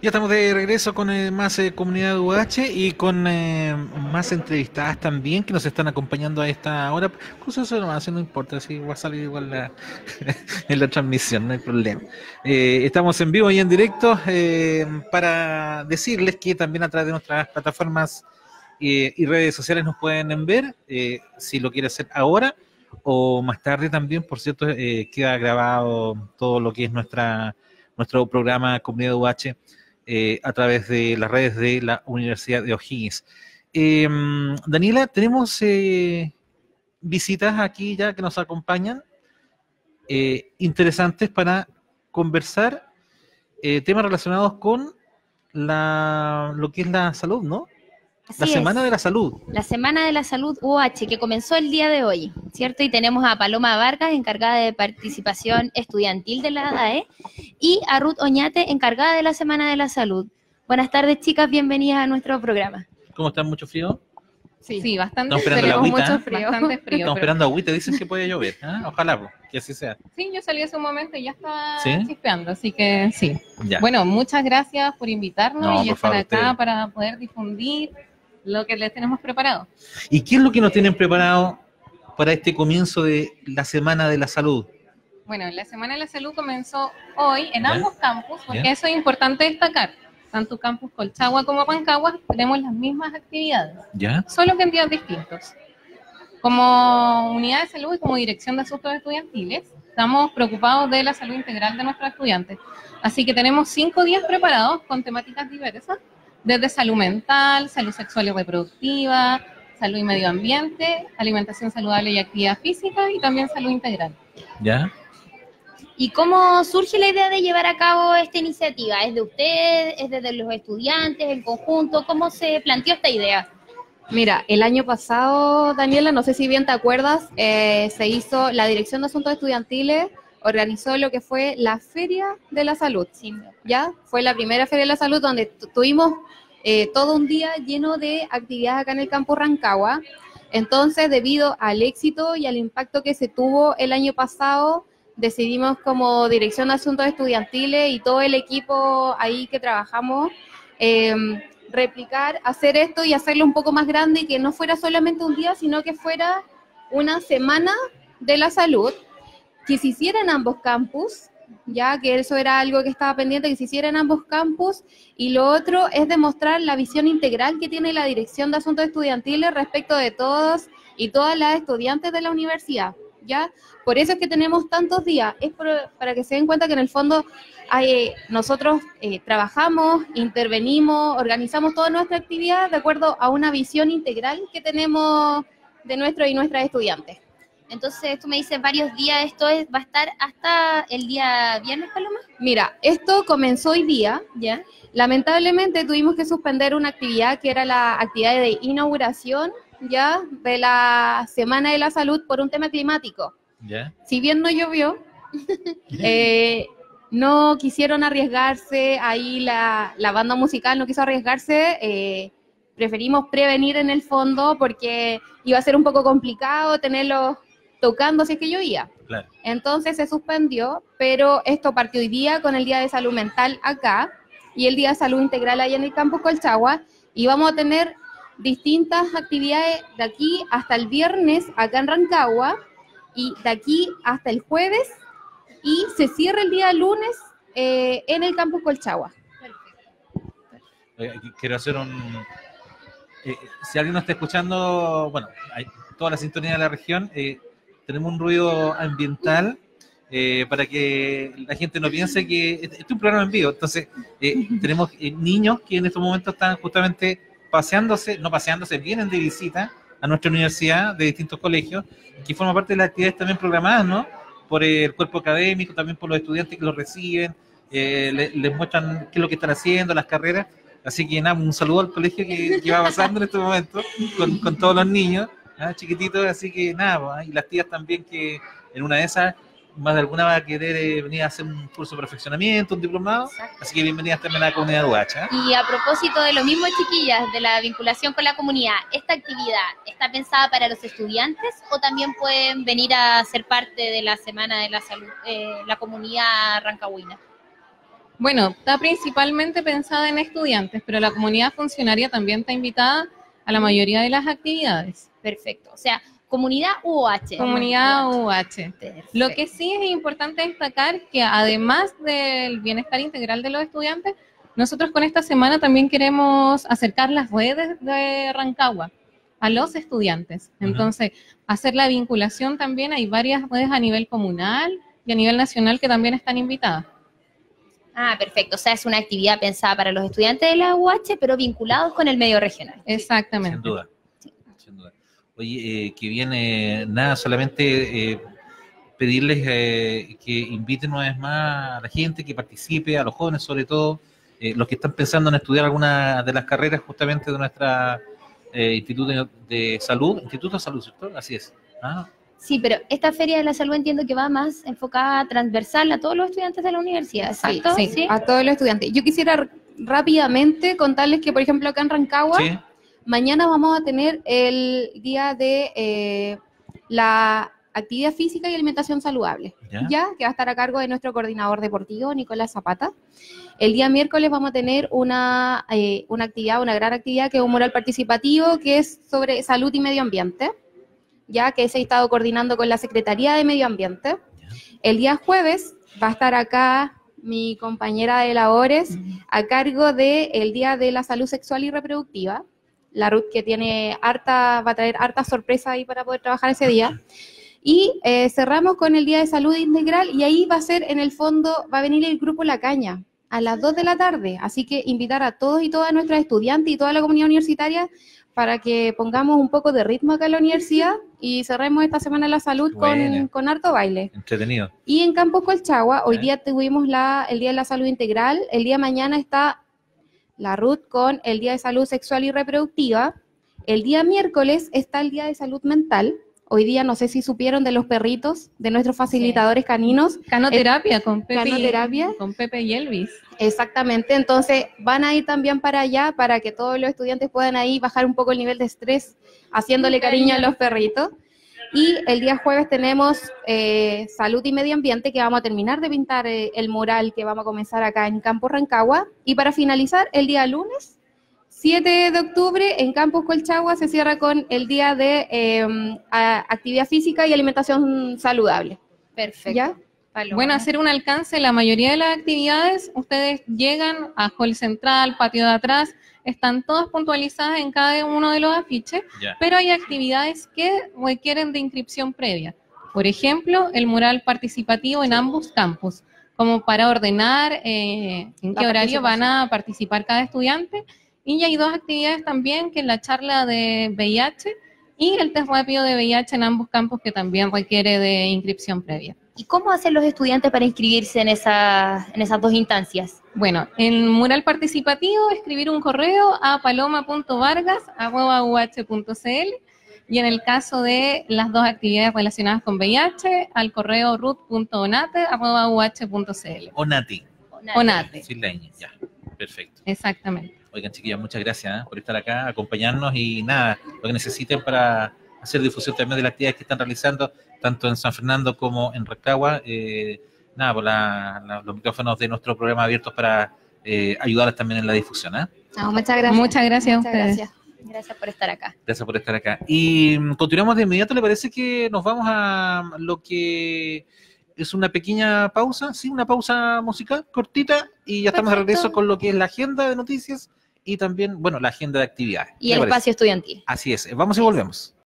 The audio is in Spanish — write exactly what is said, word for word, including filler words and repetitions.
Ya estamos de regreso con eh, más eh, comunidad U H y con eh, más entrevistadas también que nos están acompañando a esta hora. Incluso eso no, no importa, si va a salir igual la, en la transmisión, no hay problema. Eh, estamos en vivo y en directo eh, para decirles que también a través de nuestras plataformas eh, y redes sociales nos pueden ver, eh, si lo quiere hacer ahora o más tarde también. Por cierto, eh, queda grabado todo lo que es nuestra nuestro programa Comunidad U H eh, a través de las redes de la Universidad de O'Higgins. Eh, Daniela, tenemos eh, visitas aquí ya que nos acompañan, eh, interesantes para conversar, eh, temas relacionados con la, lo que es la salud, ¿no? La Así Semana es, de la Salud. la Semana de la Salud U H, que comenzó el día de hoy, ¿cierto? Y tenemos a Paloma Vargas, encargada de participación estudiantil de la A D A E, y a Ruth Oñate, encargada de la Semana de la Salud. Buenas tardes, chicas, bienvenidas a nuestro programa. ¿Cómo están? ¿Mucho frío? Sí, sí, bastante. Estamos esperando la agüita, mucho ¿eh? frío. Bastante frío. Estamos pero... esperando agüita, dicen que puede llover, ¿eh? Ojalá, pues, que así sea. Sí, yo salí hace un momento y ya estaba ¿Sí? chispeando, así que sí. Ya. Bueno, muchas gracias por invitarnos No, y por estar favor, acá ustedes. para poder difundir lo que les tenemos preparado. ¿Y qué es lo que nos tienen preparado para este comienzo de la Semana de la Salud? Bueno, la Semana de la Salud comenzó hoy en ¿Ya? ambos campus, porque ¿Ya? eso es importante destacar. Tanto campus Colchagua como Rancagua tenemos las mismas actividades, ¿Ya? solo que en días distintos. Como unidad de salud y como dirección de asuntos estudiantiles, estamos preocupados de la salud integral de nuestros estudiantes. Así que tenemos cinco días preparados con temáticas diversas, desde salud mental, salud sexual y reproductiva, salud y medio ambiente, alimentación saludable y actividad física, y también salud integral. ¿Ya? ¿Y cómo surge la idea de llevar a cabo esta iniciativa? ¿Es de ustedes? ¿Es de los estudiantes, en conjunto? ¿Cómo se planteó esta idea? Mira, el año pasado, Daniela, no sé si bien te acuerdas, eh, se hizo, la Dirección de Asuntos Estudiantiles organizó lo que fue la Feria de la Salud, Sí. ¿ya? Fue la primera Feria de la Salud donde tu- tuvimos eh, todo un día lleno de actividades acá en el campus Rancagua. Entonces, debido al éxito y al impacto que se tuvo el año pasado, decidimos como Dirección de Asuntos Estudiantiles y todo el equipo ahí que trabajamos, eh, replicar, hacer esto y hacerlo un poco más grande y que no fuera solamente un día, sino que fuera una semana de la salud, que se hiciera en ambos campus, ya que eso era algo que estaba pendiente, que se hiciera en ambos campus, y lo otro es demostrar la visión integral que tiene la Dirección de Asuntos Estudiantiles respecto de todos y todas las estudiantes de la universidad, ¿ya? Por eso es que tenemos tantos días, es por, para que se den cuenta que en el fondo hay, nosotros eh, trabajamos, intervenimos, organizamos toda nuestra actividad de acuerdo a una visión integral que tenemos de nuestros y nuestras estudiantes. Entonces, tú me dices varios días, esto es, va a estar hasta el día viernes, Paloma. Mira, esto comenzó hoy día. ¿Ya? Lamentablemente tuvimos que suspender una actividad que era la actividad de inauguración, ya, de la Semana de la Salud por un tema climático. ¿Ya? Si bien no llovió, eh, no quisieron arriesgarse, ahí la, la banda musical no quiso arriesgarse, eh, preferimos prevenir en el fondo porque iba a ser un poco complicado tenerlos tocando si es que llovía. Claro. Entonces se suspendió, pero esto partió hoy día con el Día de Salud Mental acá y el Día de Salud Integral allá en el campus Colchagua, y vamos a tener distintas actividades de aquí hasta el viernes acá en Rancagua y de aquí hasta el jueves, y se cierra el día lunes eh, en el campus Colchagua. Eh, quiero hacer un... Eh, si alguien nos está escuchando, bueno, hay toda la sintonía de la región, eh, tenemos un ruido ambiental eh, para que la gente no piense que este es un programa en vivo. Entonces, eh, tenemos eh, niños que en estos momentos están justamente paseándose, no paseándose, vienen de visita a nuestra universidad de distintos colegios, que forman parte de las actividades también programadas, ¿no? Por el cuerpo académico, también por los estudiantes que los reciben, eh, les, les muestran qué es lo que están haciendo, las carreras. Así que nada, un saludo al colegio que, que va pasando en este momento con, con todos los niños, ¿ah? Chiquititos, así que nada, pues, y las tías también, que en una de esas, más de alguna va a querer eh, venir a hacer un curso de perfeccionamiento, un diplomado. Exacto. Así que bienvenidas también a la comunidad U H. ¿eh? Y a propósito de lo mismo, chiquillas, de la vinculación con la comunidad, ¿esta actividad está pensada para los estudiantes o también pueden venir a ser parte de la Semana de la Salud, eh, la comunidad rancagüina? Bueno, está principalmente pensada en estudiantes, pero la comunidad funcionaria también está invitada a la mayoría de las actividades. Perfecto. O sea, comunidad U O H. Comunidad U O H. Perfecto. Lo que sí es importante destacar que además del bienestar integral de los estudiantes, nosotros con esta semana también queremos acercar las redes de Rancagua a los estudiantes. Entonces, hacer la vinculación también, hay varias redes a nivel comunal y a nivel nacional que también están invitadas. Ah, perfecto. O sea, es una actividad pensada para los estudiantes de la U H, pero vinculados con el medio regional. Exactamente. Sin duda. Sin duda. Oye, eh, que viene, nada, solamente eh, pedirles eh, que inviten una vez más a la gente, que participe, a los jóvenes sobre todo, eh, los que están pensando en estudiar alguna de las carreras justamente de nuestra eh, Instituto de, de Salud, Instituto de Salud, ¿cierto? Así es. Ah. Sí, pero esta Feria de la Salud entiendo que va más enfocada transversal a todos los estudiantes de la universidad, ¿cierto? Sí, sí, a todos los estudiantes. Yo quisiera rápidamente contarles que, por ejemplo, acá en Rancagua, ¿Sí? mañana vamos a tener el día de eh, la actividad física y alimentación saludable, ¿Ya? ¿ya? Que va a estar a cargo de nuestro coordinador deportivo, Nicolás Zapata. El día miércoles vamos a tener una, eh, una actividad, una gran actividad, que es un mural participativo, que es sobre salud y medio ambiente, ya que se ha estado coordinando con la Secretaría de Medio Ambiente. El día jueves va a estar acá mi compañera de labores a cargo del Día de la Salud Sexual y Reproductiva, la Ruth, que tiene harta, va a traer harta sorpresa ahí para poder trabajar ese día. Y eh, cerramos con el Día de Salud Integral, y ahí va a ser, en el fondo, va a venir el grupo La Caña a las dos de la tarde, así que invitar a todos y todas nuestras estudiantes y toda la comunidad universitaria para que pongamos un poco de ritmo acá en la universidad y cerremos esta Semana de la Salud con, con harto baile. Entretenido. Y en Campus Colchagua, hoy ¿Eh? día tuvimos la, el Día de la Salud Integral, el día de mañana está la Ruth con el Día de Salud Sexual y Reproductiva, el día miércoles está el Día de Salud Mental. Hoy día no sé si supieron de los perritos, de nuestros facilitadores caninos. Canoterapia con Pepe, Canoterapia. Y, con Pepe y Elvis. Exactamente, entonces van a ir también para allá para que todos los estudiantes puedan ahí bajar un poco el nivel de estrés haciéndole cariño a los perritos. Y el día jueves tenemos eh, salud y medio ambiente, que vamos a terminar de pintar eh, el mural que vamos a comenzar acá en Campus Rancagua. Y para finalizar, el día lunes, siete de octubre, en Campus Colchagua se cierra con el día de eh, a, actividad física y alimentación saludable. Perfecto. ¿Ya? Paloma. Bueno, hacer un alcance, la mayoría de las actividades, ustedes llegan a Hall Central, patio de atrás, están todas puntualizadas en cada uno de los afiches, Ya. pero hay actividades que requieren de inscripción previa. Por ejemplo, el mural participativo en ambos campus, como para ordenar eh, en qué La horario van a participar cada estudiante. Y hay dos actividades también, que es la charla de V I H y el test rápido de V I H en ambos campus, que también requiere de inscripción previa. ¿Y cómo hacen los estudiantes para inscribirse en, esa, en esas dos instancias? Bueno, en mural participativo, escribir un correo a paloma punto vargas arroba u h punto c l, y en el caso de las dos actividades relacionadas con V I H, al correo ruth punto onate arroba u h punto c l. Onati. Onate. Sin la ñ, ya. Perfecto. Exactamente. Oigan, chiquillas, muchas gracias ¿eh? por estar acá, acompañarnos, y nada, lo que necesiten para hacer difusión también de las actividades que están realizando, tanto en San Fernando como en Rancagua. Eh, nada, por la, la, los micrófonos de nuestro programa abiertos para eh, ayudarles también en la difusión. ¿eh? No, muchas gracias. Muchas gracias Muchas a ustedes. gracias. Gracias por estar acá. Gracias por estar acá. Y mm, continuamos de inmediato. ¿Le parece que nos vamos a lo que es una pequeña pausa? Sí, una pausa musical cortita, y ya estamos de Perfecto. regreso con lo que es la agenda de noticias y también, bueno, la agenda de actividades. Y ¿Le el parece? espacio estudiantil. Así es. Vamos y volvemos.